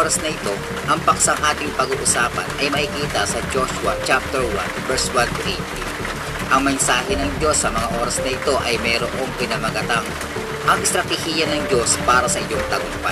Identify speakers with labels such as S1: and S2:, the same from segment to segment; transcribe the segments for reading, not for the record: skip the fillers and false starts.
S1: oras na ito, ang paksang ating pag-uusapan ay makikita sa Joshua chapter 1 verse 1 to 18. Ang mensahe ng Diyos sa mga oras na ito ay mayroong pinamagatang ang estratehiya ng Diyos para sa iyong tagumpay.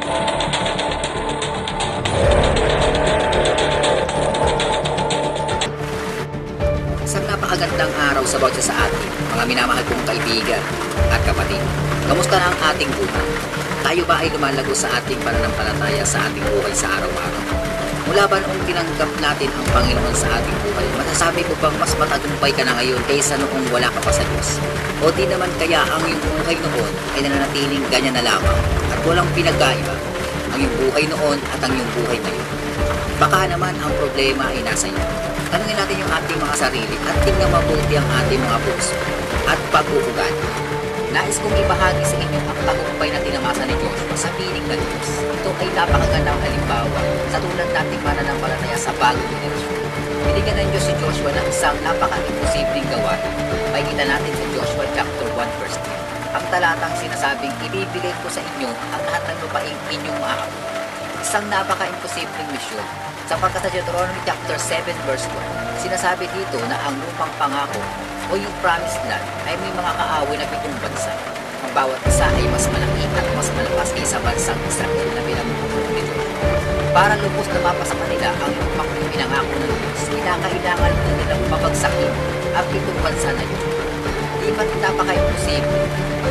S1: Isang napakagandang araw sa bawat isa sa atin, mga minamahal kong kaibigan at kapatid. Kamusta na ang ating buhay? Tayo ba ay lumalago sa ating pananampalataya sa ating buhay sa araw-araw? Mula ba noong tinanggap natin ang Panginoon sa ating buhay, masasabi ko bang mas matagumpay ka na ngayon kaysa noong wala ka pa sa Diyos? O di naman kaya ang iyong buhay noon ay nananatiling ganyan na lamang at walang pinagkaiba ang iyong buhay noon at ang iyong buhay ngayon? Baka naman ang problema ay nasa iyo. Tanungin natin yung ating mga sarili at tingnan mabuti ang ating mga puso at pag-uugali. Nais kong ibahagi sa inyo ang tagumpay na tinamasa ni Joshua sa piling ng Diyos. Ito ay napakagandang halimbawa sa tulad nating pananampalataya sa bagong henerasyon. Binigyan ng Diyos si Joshua ng isang napaka-imposibleng gawain. Makikita natin sa Joshua chapter 1 verse 10. Ang talatang sinasabing, ibibigay ko sa inyo ang lahat ng lupaing inyong maaabot. Isang napaka-imposibleng misyon. Sapagkat sa Deuteronomy chapter 7 verse 1, sinasabi dito na ang lupang pangako o yung promised land ay may mga kaaway na 7 bansa. Ang bawat isa ay mas malaki at mas malakas kaysa bansang Israel na pinamumuno nito. Para lubos na mapasa kanila ang lupang pinangako ng Diyos, kinakailangan na nilang mabagsakin ang 7 bansa na yun. Di ba't napaka-imposible?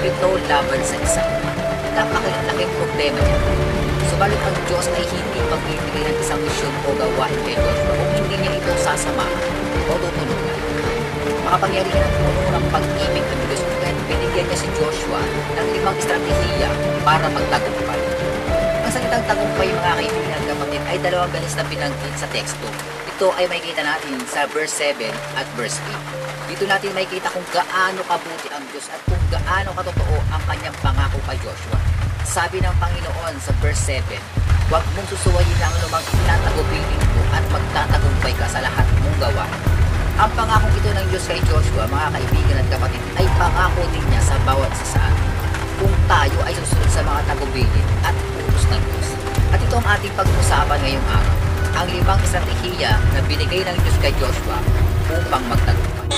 S1: 7 laban sa isa. Napakalaking problema niya. Subalit ang Diyos ay hindi magbibigay ng isang misyon o gawain kay Joshua kung hindi niya ito sasamahan o tutulungan. Makapangyarihan ang punong pag-ibig ng Diyos kaya binigyan niya si Joshua ng 5 estratehiya para magtagumpay. Ang salitang tagumpay, mga kaibigan at kapatid, ay 2 beses na binanggit sa teksto. Ito ay makikita natin sa verse 7 at verse 8. Dito natin makikita kung gaano kabuti ang Diyos at kung gaano katotoo ang kanyang pangako kay Joshua. Sabi ng Panginoon sa verse 7, huwag mong susuwayin ang anumang itatagubilin ko at magtatagumpay ka sa lahat mong gawa. Ang pangako ito ng Diyos kay Joshua, mga kaibigan at kapatid, ay pangako din niya sa bawat isa sa atin kung tayo ay susunod sa mga tagubilin at utos ng Diyos. At ito ang ating pag-usapan ngayong araw, ang 5 estratehiya na binigay ng Diyos kay Joshua upang magtagumpay.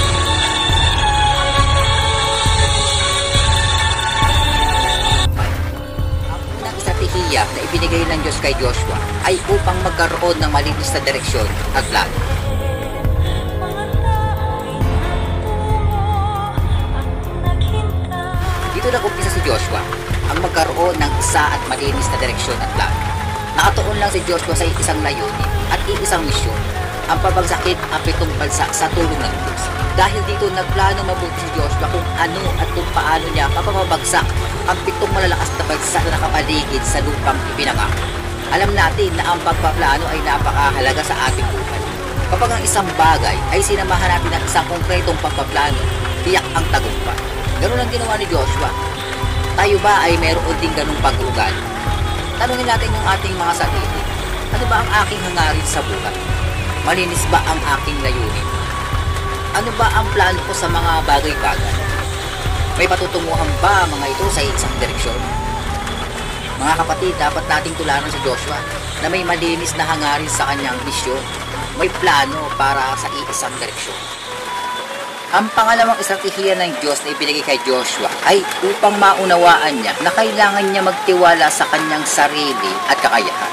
S1: Na ibinigay ng Diyos kay Joshua ay upang magkaroon ng malinis na direksyon at plano. Dito nag-umpisa si Joshua ang magkaroon ng isa at malinis na direksyon at plano. Nakatuon lang si Joshua sa isang layunin at iisang misyon, ang pabagsakin ang 7 bansa sa tulong ng Diyos. Dahil dito nagplano mabuti si Joshua kung ano at kung paano niya mapapabagsak ang 7 malalakas na bansa na nakapaligid sa lupang ipinangako. Alam natin na ang pagpaplano ay napakahalaga sa ating buhay. Kapag ang isang bagay ay sinamahan natin ng isang konkretong pagpaplano, tiyak ang tagumpay. Ganun ang ginawa ni Joshua. Tayo ba ay meron din ganung pag-ugali? Tanungin natin yung ating mga sarili. Ano ba ang aking hangarin sa buhay? Malinis ba ang aking layunin? Ano ba ang plano ko sa mga bagay-bagay? May patutunguhan ba mga ito sa isang direksyon? Mga kapatid, dapat nating tularan si Joshua na may malinis na hangarin sa kanyang misyon. May plano para sa iisang direksyon. Ang pangalawang estratehiya ng Diyos na ibinigay kay Joshua ay upang maunawaan niya na kailangan niya magtiwala sa kanyang sarili at kakayahan.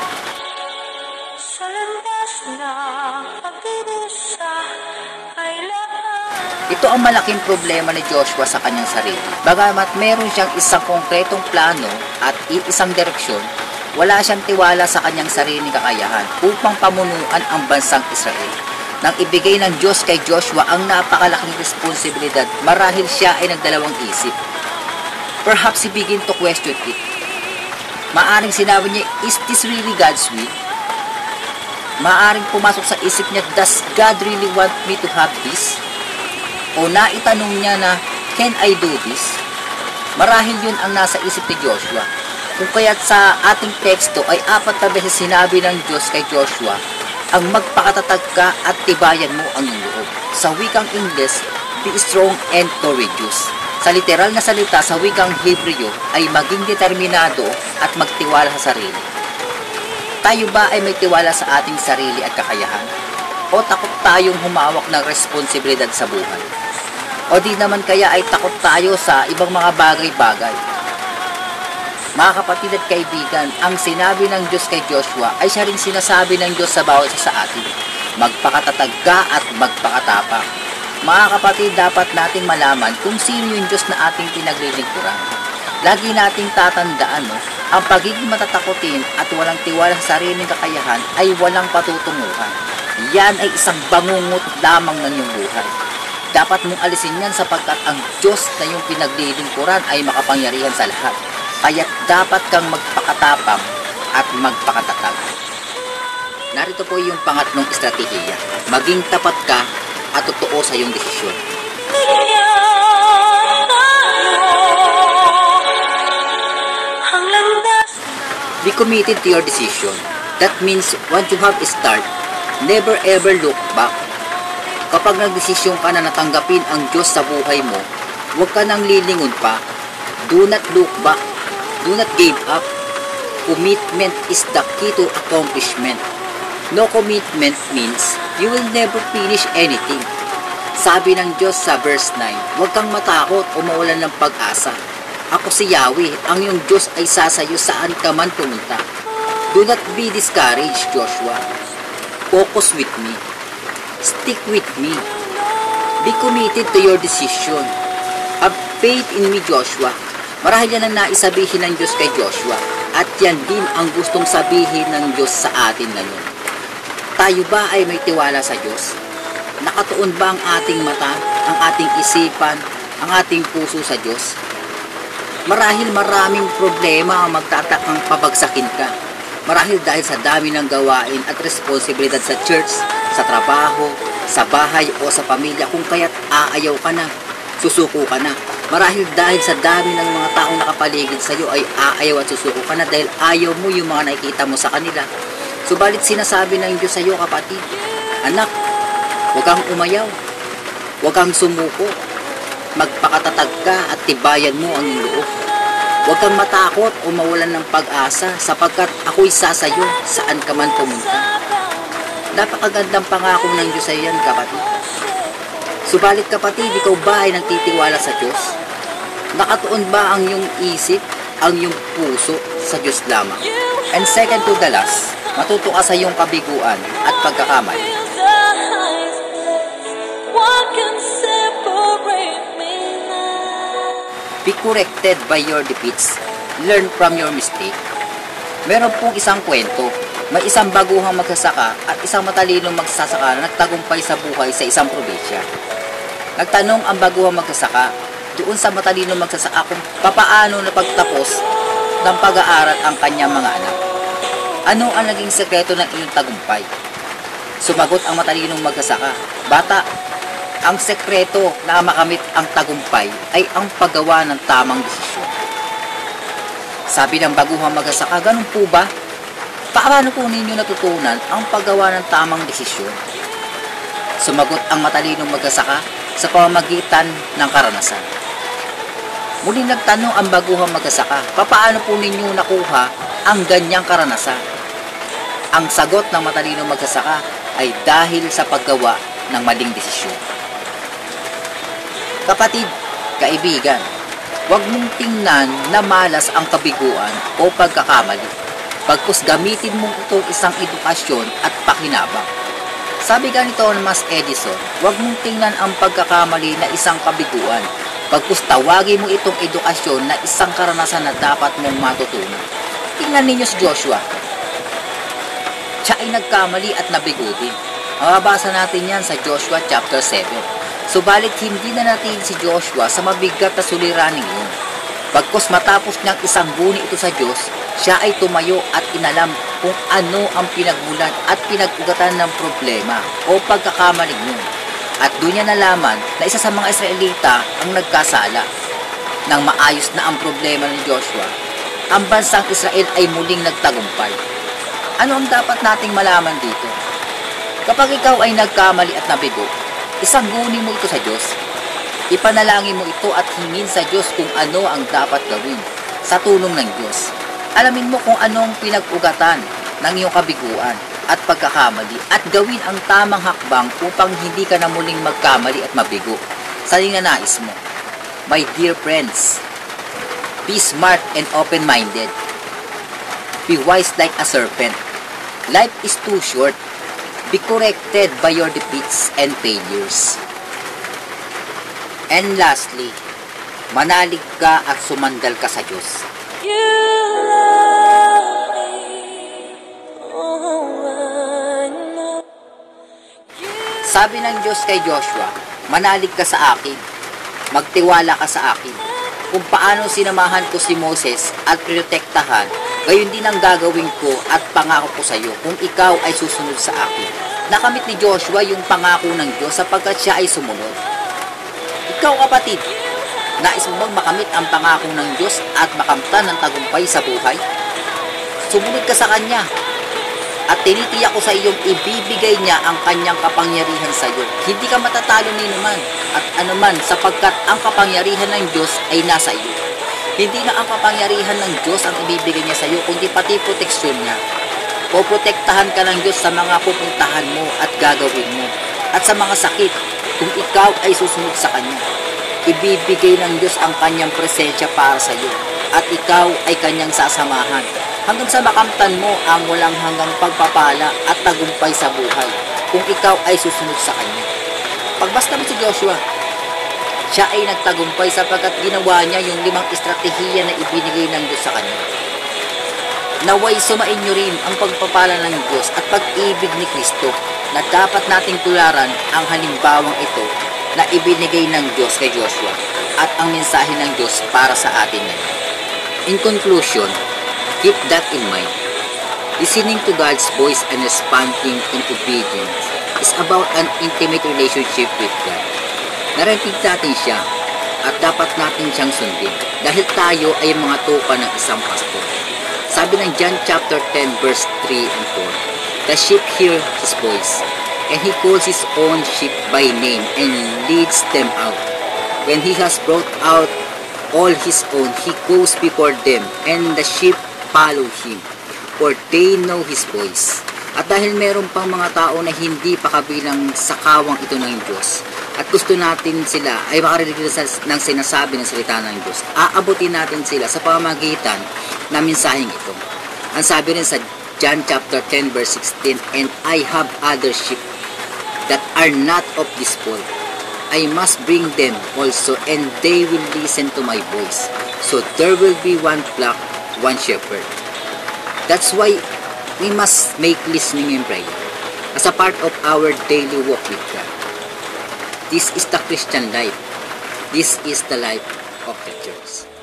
S1: Ito ang malaking problema ni Joshua sa kanyang sarili. Bagamat meron siyang isang konkretong plano at iisang direksyon, wala siyang tiwala sa kanyang sariling kakayahan upang pamunuan ang bansang Israel. Nang ibigay ng Diyos kay Joshua ang napakalaking responsibilidad, marahil siya ay nagdalawang isip. Perhaps he begin to question it. Maaring sinabi niya, is this really God's will? Maaring pumasok sa isip niya, does God really want me to have this? O naitanong niya na, can I do this? Marahil yun ang nasa isip ni Joshua. Kung kaya't sa ating teksto ay 4 na beses sinabi ng Diyos kay Joshua, ang magpakatatag ka at tibayan mo ang iyong loob. Sa wikang Ingles, be strong and courageous. Sa literal na salita sa wikang Hebreo ay maging determinado at magtiwala sa sarili. Tayo ba ay may tiwala sa ating sarili at kakayahan? O takot tayong humawak ng responsibilidad sa buhay? O di naman kaya ay takot tayo sa ibang mga bagay-bagay? Mga kapatid at kaibigan, ang sinabi ng Diyos kay Joshua ay siya rin sinasabi ng Diyos sa bawat isa sa atin. Magpakatatag ka at magpakatapang. Mga kapatid, dapat nating malaman kung sino yung Diyos na ating pinaglilingkuran. Lagi nating tatandaan, ang pagiging matatakotin at walang tiwala sa sariling kakayahan ay walang patutunguhan. Yan ay isang bangungot lamang ng iyong buhay. Dapat mong alisin yan sapagkat ang Diyos na iyong pinaglilingkuran ay makapangyarihan sa lahat. Kaya't dapat kang magpakatapang at magpakatatag. Narito po yung pangatlong estratehiya. Maging tapat ka at totoo sa iyong desisyon. Be committed to your decision. That means once you have a start, never ever look back. Kapag nagdesisyon ka na natanggapin ang Diyos sa buhay mo, huwag ka nang lilingon pa. Do not look back. Do not give up. Commitment is the key to accomplishment. No commitment means you will never finish anything. Sabi ng Diyos sa verse 9, huwag kang matakot o mawalan ng pag-asa. Ako si Yahweh, ang iyong Diyos ay sasayo saan ka man pumunta. Do not be discouraged, Joshua. Focus with me. Stick with me. Be committed to your decision. Have faith in me, Joshua. Marahil yan ang naisabihin ng Diyos kay Joshua. At yan din ang gustong sabihin ng Diyos sa atin ngayon. Tayo ba ay may tiwala sa Diyos? Nakatuon ba ang ating mata, ang ating isipan, ang ating puso sa Diyos? Marahil maraming problema ang magtatakang pabagsakin ka. Marahil dahil sa dami ng gawain at responsibilidad sa church, sa trabaho, sa bahay o sa pamilya kung kaya't aayaw ka na, susuko ka na. Marahil dahil sa dami ng mga taong nakapaligid sa iyo ay aayaw at susuko ka na dahil ayaw mo yung mga nakikita mo sa kanila. Subalit sinasabi ng Diyos sa iyo, kapatid, anak, huwag kang umayaw, huwag kang sumuko, magpakatatag ka at tibayan mo ang iyong loob. Huwag kang matakot o mawalan ng pag-asa sapagkat ako'y sasayo saan ka man pumunta. Napakagandang pangako ng Diyos sa iyo yan, kapatid. Subalit kapatid, ikaw ba ay nagtitiwala sa Diyos? Nakatuon ba ang iyong isip, ang iyong puso sa Diyos lamang? And second to the last, matuto ka sa iyong kabiguan at pagkakamali. Be corrected by your defeats. Learn from your mistake. Meron pong isang kwento. May isang baguhang magsasaka at isang matalinong magsasaka na nagtagumpay sa buhay sa isang probinsya. Nagtanong ang baguhang magsasaka doon sa matalinong magsasaka kung papaano napagtapos ng pag-aaral ang kanyang mga anak. Ano ang naging sekreto ng iyong tagumpay? Sumagot ang matalinong magsasaka, bata, ang sekreto na makamit ang tagumpay ay ang paggawa ng tamang desisyon. Sabi ng baguhang magsasaka, ganun po ba? Paano po ninyo natutunan ang paggawa ng tamang desisyon? Sumagot ang matalinong magsasaka sa pamamagitan ng karanasan. Muling nagtanong ang baguhang magsasaka, paano po ninyo nakuha ang ganyang karanasan? Ang sagot ng matalinong magsasaka ay dahil sa paggawa ng maling desisyon. Kapatid, kaibigan, huwag mong tingnan na malas ang kabiguan o pagkakamali. Pagkus gamitin mo itong isang edukasyon at pakinabang. Sabi ganito ng Mas Edison, huwag mong tingnan ang pagkakamali na isang kabiguan. Pagkus tawagin mo itong edukasyon na isang karanasan na dapat mong matutunan. Tingnan ninyo si Joshua. Siya ay nagkamali at nabigo din. Mababasa natin yan sa Joshua chapter 7. Subalit hindi na natin si Joshua sa mabigat na suliraning yun. Pagkus matapos niyang isangguni ito sa Diyos, siya ay tumayo at inalam kung ano ang pinagmulan at pinag-ugatan ng problema o pagkakamaling yun. At doon niya nalaman na isa sa mga Israelita ang nagkasala. Nang maayos na ang problema ni Joshua, ang bansang Israel ay muling nagtagumpay. Ano ang dapat nating malaman dito? Kapag ikaw ay nagkamali at nabigo, isangguni mo ito sa Diyos. Ipanalangin mo ito at hingin sa Diyos kung ano ang dapat gawin sa tulong ng Diyos. Alamin mo kung anong pinag-ugatan ng iyong kabiguan at pagkakamali at gawin ang tamang hakbang upang hindi ka na muling magkamali at mabigo sa ninanais mo. My dear friends, be smart and open-minded. Be wise like a serpent. Life is too short. Be corrected by your defeats and failures. And lastly, manalig ka at sumandal ka sa Diyos. Sabi ng Diyos kay Joshua, manalig ka sa akin, magtiwala ka sa akin. Kung paano sinamahan ko si Moses at protektahan, gayon din ang gagawin ko at pangako ko sa iyo kung ikaw ay susunod sa akin. Nakamit ni Joshua yung pangako ng Diyos sapagkat siya ay sumunod. Ikaw kapatid, nais mo bang makamit ang pangako ng Diyos at makamtan ng tagumpay sa buhay? Sumunod ka sa Kanya. At tinitiyak ko sa iyong ibibigay niya ang kanyang kapangyarihan sa iyo. Hindi ka matatalo ni naman at anuman sapagkat ang kapangyarihan ng Diyos ay nasa iyo. Hindi na ang kapangyarihan ng Diyos ang ibibigay niya sa iyo, kundi pati proteksyon niya. Poprotektahan ka ng Diyos sa mga pupuntahan mo at gagawin mo at sa mga sakit kung ikaw ay susunod sa Kanya. Ibibigay ng Diyos ang kanyang presensya para sa iyo at ikaw ay kanyang sasamahan hanggang sa makamtan mo ang walang hanggang pagpapala at tagumpay sa buhay kung ikaw ay susunod sa Kanya. Pagbasta mo si Joshua, siya ay nagtagumpay sapagkat ginawa niya yung 5 estratehiya na ibinigay ng Diyos sa kanya. Naway sumain niyo rin ang pagpapala ng Diyos at pag-ibig ni Kristo na dapat nating tularan ang halimbawang ito na ibinigay ng Diyos kay Joshua at ang mensahe ng Diyos para sa atin ngayon. In conclusion, keep that in mind. Listening to God's voice and responding in obedience is about an intimate relationship with God. Narinig natin siya at dapat natin siyang sundin dahil tayo ay mga tupa ng isang pastor. Sabi ng John chapter 10 verse 3 and 4, the sheep hear his voice, and he calls his own sheep by name and leads them out. When he has brought out all his own, he goes before them, and the sheep follow him, for they know his voice. At dahil meron pang mga tao na hindi pa kabilang sa kawang ito ng Diyos, at gusto natin sila ay makarinig ng sinasabi ng salita ng Diyos, aabutin natin sila sa pamamagitan ng mensaheng ito. Ang sabi rin sa John chapter 10 verse 16, and I have other sheep that are not of this fold. I must bring them also, and they will listen to my voice. So there will be one flock, one shepherd. That's why we must make listening and prayer as a part of our daily walk with God. This is the Christian life. This is the life of the church.